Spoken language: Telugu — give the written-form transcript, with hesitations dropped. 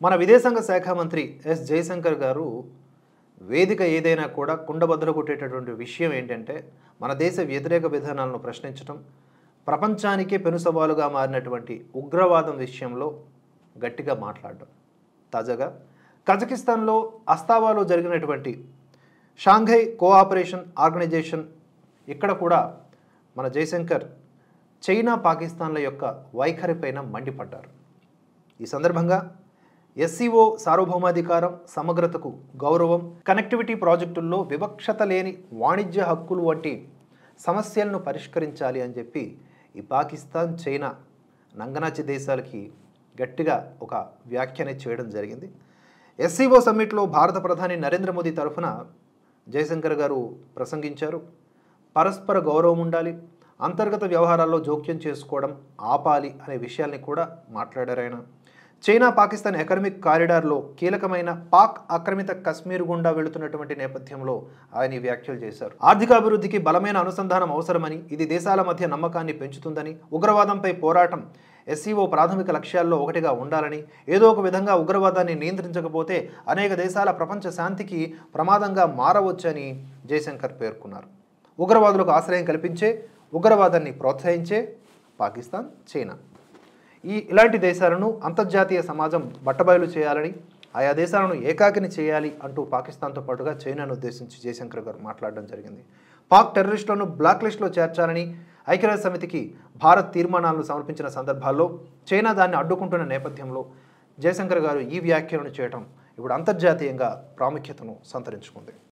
మన విదేశాంగ శాఖ మంత్రి ఎస్ జయశంకర్ గారు వేదిక ఏదైనా కూడా కుండబద్దలు కొట్టేటటువంటి విషయం ఏంటంటే మన దేశ వ్యతిరేక విధానాలను ప్రశ్నించడం, ప్రపంచానికే పెనుసవాలుగా మారినటువంటి ఉగ్రవాదం విషయంలో గట్టిగా మాట్లాడడం. తాజాగా కజకిస్తాన్లో అస్తావాలో జరిగినటువంటి షాంఘై కోఆపరేషన్ ఆర్గనైజేషన్ ఇక్కడ కూడా మన జయశంకర్ చైనా పాకిస్తాన్ల యొక్క వైఖరిపైన మండిపడ్డారు. ఈ సందర్భంగా ఎస్సీఓ సార్వభౌమాధికారం, సమగ్రతకు గౌరవం, కనెక్టివిటీ ప్రాజెక్టుల్లో వివక్షత లేని వాణిజ్య హక్కులు వంటి సమస్యలను పరిష్కరించాలి అని చెప్పి ఈ పాకిస్తాన్, చైనా నంగనాచి దేశాలకి గట్టిగా ఒక వ్యాఖ్యానం చేయడం జరిగింది. ఎస్సీఓ సమ్మిట్లో భారత ప్రధాని నరేంద్ర మోదీ తరఫున జయశంకర్ గారు ప్రసంగించారు. పరస్పర గౌరవం ఉండాలి, అంతర్గత వ్యవహారాల్లో జోక్యం చేసుకోవడం ఆపాలి అనే విషయాల్ని కూడా మాట్లాడారు ఆయన. చైనా పాకిస్తాన్ ఎకనామిక్ కారిడార్లో కీలకమైన పాక్ ఆక్రమిత కశ్మీర్ గుండా వెళుతున్నటువంటి నేపథ్యంలో ఆయన వ్యాఖ్యలు చేశారు. ఆర్థికాభివృద్ధికి బలమైన అనుసంధానం అవసరమని, ఇది దేశాల మధ్య నమ్మకాన్ని పెంచుతుందని, ఉగ్రవాదంపై పోరాటం ఎస్సీఓ ప్రాథమిక లక్ష్యాల్లో ఒకటిగా ఉండాలని, ఏదో ఒక విధంగా ఉగ్రవాదాన్ని నియంత్రించకపోతే అనేక దేశాల ప్రపంచ శాంతికి ప్రమాదంగా మారవచ్చని జయశంకర్ పేర్కొన్నారు. ఉగ్రవాదులకు ఆశ్రయం కల్పించే, ఉగ్రవాదాన్ని ప్రోత్సహించే పాకిస్తాన్, చైనా ఇలాంటి దేశాలను అంతర్జాతీయ సమాజం బట్టబయలు చేయాలని, ఆయా దేశాలను ఏకాకిని చేయాలి అంటూ పాకిస్తాన్తో పాటుగా చైనాను ఉద్దేశించి జయశంకర్ గారు మాట్లాడడం జరిగింది. పాక్ టెర్రరిస్టులను బ్లాక్ లిస్టులో చేర్చాలని ఐక్యరాజ్య సమితికి భారత్ తీర్మానాలను సమర్పించిన సందర్భాల్లో చైనా దాన్ని అడ్డుకుంటున్న నేపథ్యంలో జయశంకర్ గారు ఈ వ్యాఖ్యలను చేయడం ఇప్పుడు అంతర్జాతీయంగా ప్రాముఖ్యతను సంతరించుకుంది.